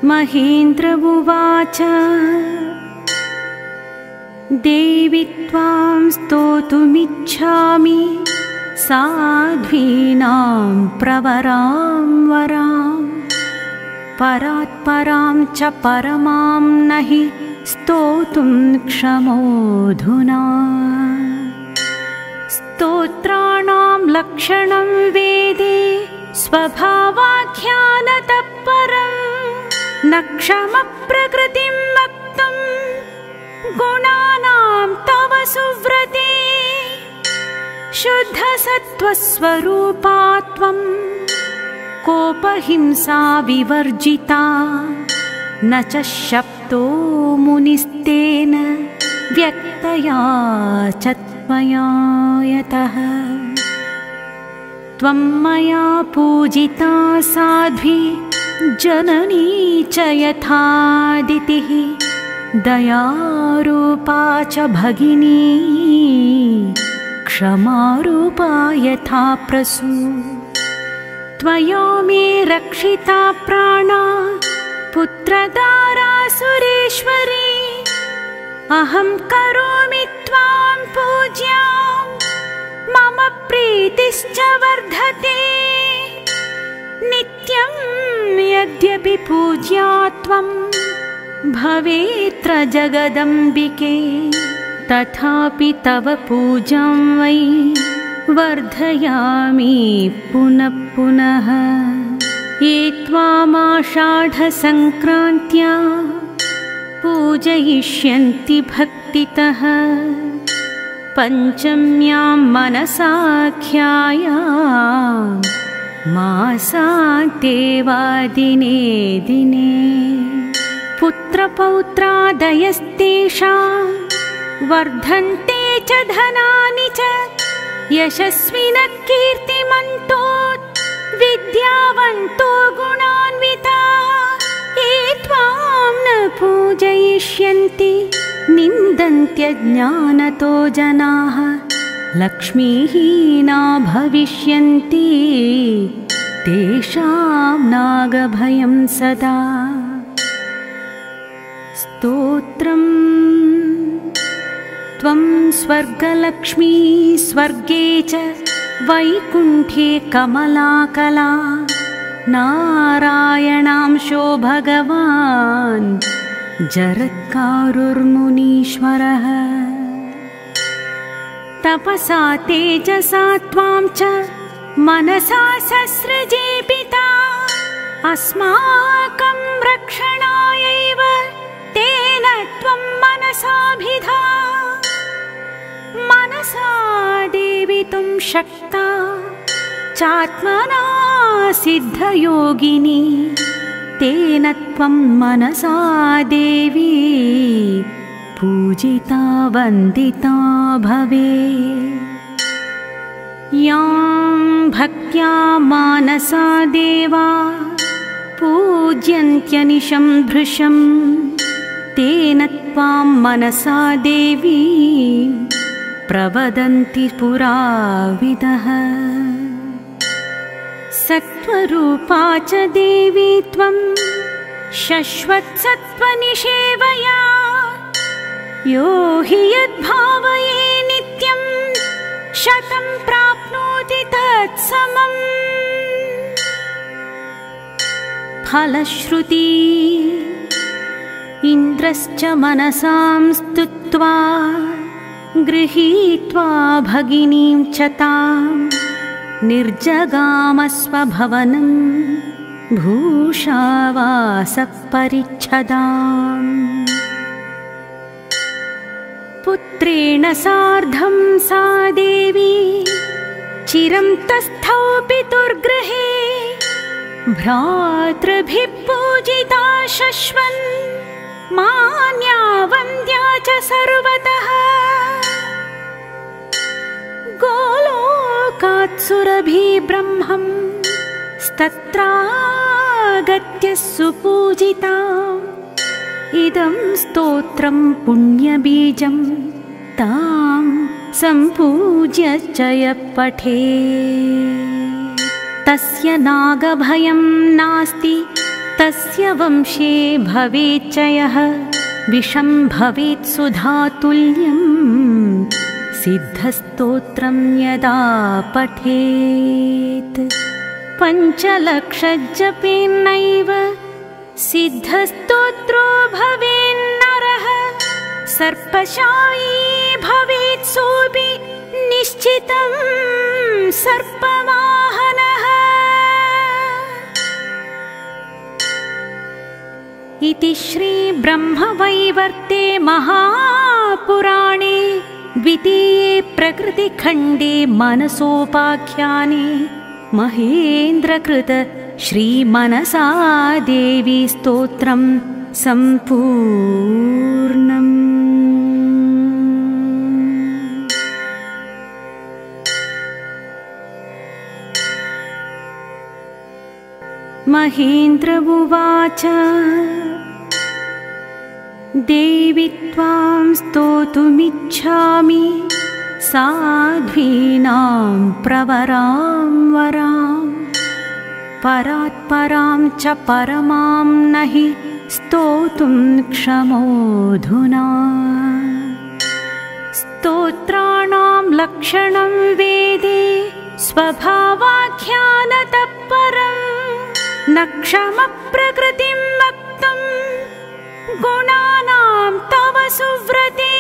महेन्द्र उवाच देवी त्वां स्तोतुमिच्छामि साध्वीनां प्रवरां वरां परात्परां च परमां न हि स्तोतुं क्षमोऽधुना स्तोत्राणां लक्षणं वेदे स्वभावाख्यानतः परं न क्षमप्रकृतिं वक्तुं गुणानां तव सुव्रते शुद्धसत्त्वस्वरूपा त्वं कोपहिंसा विवर्जिता न च शप्तो मुनिस्तेन व्यक्तया च त्वया यतः त्वं मया पूजिता साध्वी जननी च यथादितिः दयारूपा च भगिनी क्षमारूपा यथा प्रसू त्वया मे रक्षिता प्राणा पुत्रदारा सुरेश्वरी अहं करोमि त्वां पूज्यां मम प्रीतिश्च वर्धते नित्यं यद्यपि पूज्या त्वं भवेत्र जगदम्बिके तथापि तव पूजां वै वर्धयामि पुनः पुनः ये त्वामाषाढसङ्क्रान्त्या पूजयिष्यन्ति भक्तितः पञ्चम्यां मनसाख्यायां मासान्ते वा दिने दिने पुत्रपौत्रादयस्तेषां वर्धन्ते च धनानि च यशस्विनः कीर्तिमन्तो विद्यावन्तो गुणान्विता ये त्वां न पूजयिष्यन्ति निन्दन्त्यज्ञानतो जनाः लक्ष्मीहीना भविष्यन्ति तेषां नागभयं सदा स्तोत्रम् त्वं स्वर्गलक्ष्मी स्वर्गे च वैकुण्ठे कमलाकला नारायणांशो भगवान् जरत्कारुर्मुनीश्वरः तपसा तेजसा त्वां च मनसा ससृजे पिता अस्माकं रक्षणायैव तेन त्वं मनसाभिधा मनसा देवितुं शक्ता चात्मना सिद्धयोगिनी तेन त्वं मनसा देवी पूजिता वन्दिता भवे यां भक्त्या मानसा देवा पूज्यन्त्यनिशं भृशं तेन त्वां मनसा देवी प्रवदन्ति पुराविदः सत्त्वरूपा च देवी त्वं शश्वत्सत्त्वनिषेवया यो हि यद्भावये नित्यं शतं प्राप्नोति तत्समम् फलश्रुती इन्द्रश्च मनसां स्तुत्वा गृहीत्वा भगिनीं च तां निर्जगामस्वभवनं भूषावासपरिच्छदाम् पुत्रेण सार्धं सा देवी चिरं तस्थौ पितुर्गृहे भ्रातृभिः पूजिता शश्वन् मान्या वन्द्या च सर्वतः गोलोकात्सुरभिः ब्रह्मं स्तत्रागत्य सुपूजिता इदं स्तोत्रं पुण्यबीजं तां सम्पूज्य च यः पठेत् तस्य नागभयं नास्ति तस्य वंशे भवेच्च यः विषं भवेत् सुधातुल्यं सिद्धस्तोत्रं यदा पठेत् पञ्चलक्षजपेन्नैव सिद्धस्तोत्रो भवेन्नरः सर्पशायी भवेत् सोऽपि निश्चितं सर्पवाहनः इति श्रीब्रह्मवैवर्ते महापुराणे द्वितीये प्रकृतिखण्डे मनसोपाख्याने महेन्द्रकृत श्रीमनसा देवी स्तोत्रं सम्पूर्णम्। महेन्द्र उवाच देवी त्वां स्तोतुमिच्छामि साध्वीनां प्रवरां वरां परात्परां च परमां नहि स्तोतुं क्षमोऽधुना स्तोत्राणां लक्षणं वेदे स्वभावाख्यानतः परं न क्षमप्रकृतिं वक्तुं गुणानां तव सुव्रते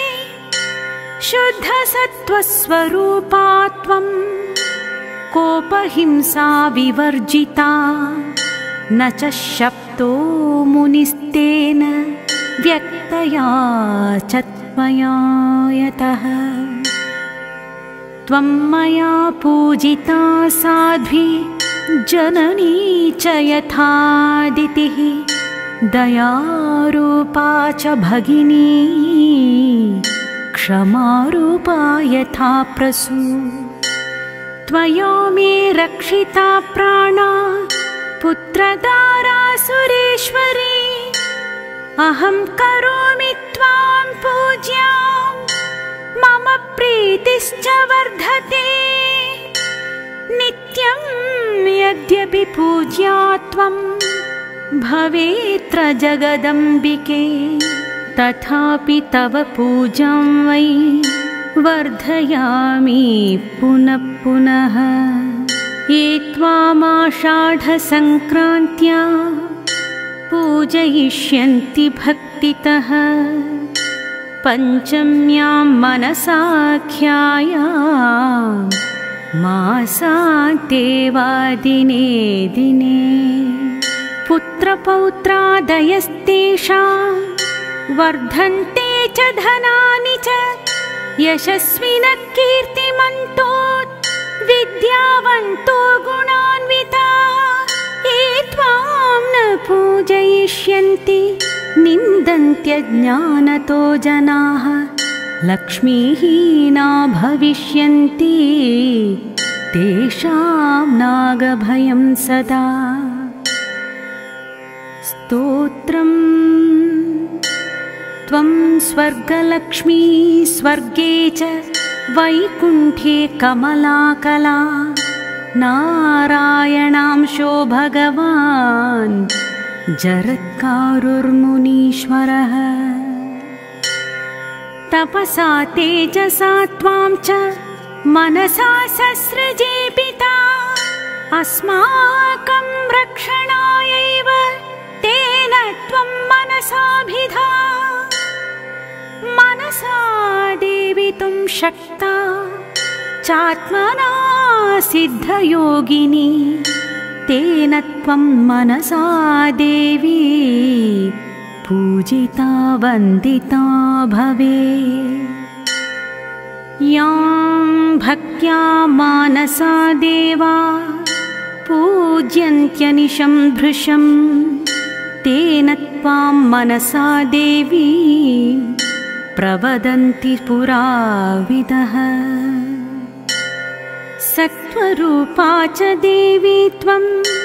शुद्धसत्त्वस्वरूपा त्वं कोपहिंसा विवर्जिता न च शप्तो मुनिस्तेन व्यक्तया च त्वया यतः त्वं मया पूजिता साध्वी जननी च यथादितिः दयारूपा च भगिनी क्षमारूपा यथा प्रसू त्वया मे रक्षिता प्राणा पुत्रदारा सुरेश्वरी अहं करोमि त्वां पूज्यां मम प्रीतिश्च वर्धते नित्यं यद्यपि पूज्या त्वं भवेत्र जगदम्बिके तथापि तव पूजां वै वर्धयामि पुनः पुनः ये त्वामाषाढसङ्क्रान्त्या पूजयिष्यन्ति भक्तितः पञ्चम्यां मनसाख्यायां मासान्ते वा दिने दिने पुत्रपौत्रादयस्तेषां वर्धन्ते च धनानि च यशस्विनः कीर्तिमन्तो विद्यावन्तो गुणान्विता ये त्वां न पूजयिष्यन्ति निन्दन्त्यज्ञानतो जनाः लक्ष्मीहीना भविष्यन्ति तेषां नागभयं सदा स्तोत्रम् त्वं स्वर्गलक्ष्मी स्वर्गे च वैकुण्ठे कमलाकला नारायणांशो भगवान् जरत्कारुर्मुनीश्वरः तपसा तेजसा त्वां च मनसा ससृजे पिता अस्माकं रक्षणायैव तेन त्वं मनसाभिधा मनसा देवितुं शक्ता चात्मना सिद्धयोगिनी तेन त्वं मनसा देवी पूजिता वन्दिता भवे यां भक्त्या मानसा देवा पूज्यन्त्यनिशं भृशं तेन त्वां मनसा देवी प्रवदन्ति पुराविदः सत्त्वरूपा च देवी त्वं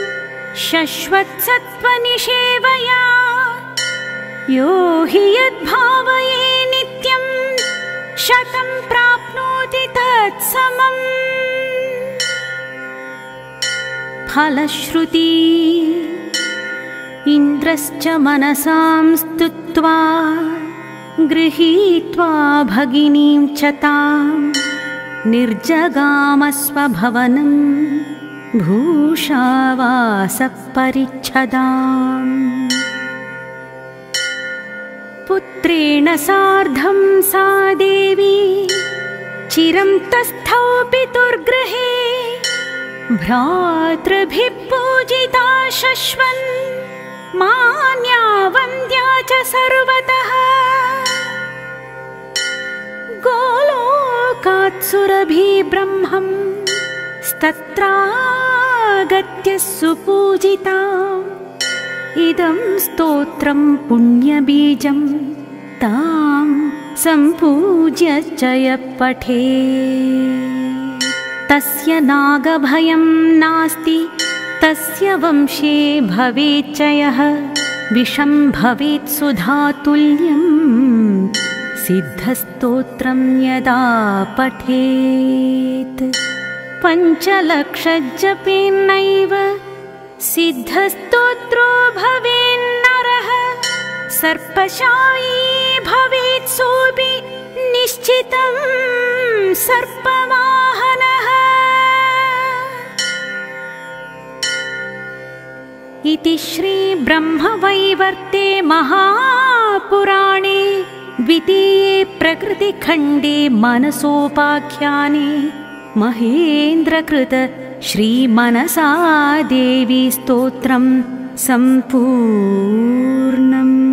शश्वत्सत्त्वनिषेवया यो हि यद्भावये नित्यं शतं प्राप्नोति तत्समम् फलश्रुती इन्द्रश्च मनसां स्तुत्वा गृहीत्वा भगिनीं च तां निर्जगामस्वभवनं भूषावासपरिच्छदाम्। पुत्रेण सार्धं सा देवी चिरं तस्थौ पितुर्गृहे भ्रातृभिः पूजिता शश्वन् मान्या वन्द्या च सर्वतः। गोलोकात् सुरभिः ब्रह्मं तत्रागत्य सुपूजिता इदं स्तोत्रं पुण्यबीजं तां सम्पूज्य च यः पठेत् तस्य नागभयं नास्ति तस्य वंशे भवेत् च यः विषं भवेत् सुधातुल्यं सिद्धस्तोत्रं यदा पठेत्। पञ्चलक्षजपेनैव सिद्धस्तोत्रो भवेन्नरः सर्पशायी भवेत् सोऽपि निश्चितं सर्पवाहनः। इति श्रीब्रह्मवैवर्ते महापुराणे द्वितीये प्रकृतिखण्डे मनसोपाख्याने महेन्द्रकृत श्रीमनसा देवी स्तोत्रं सम्पूर्णम्।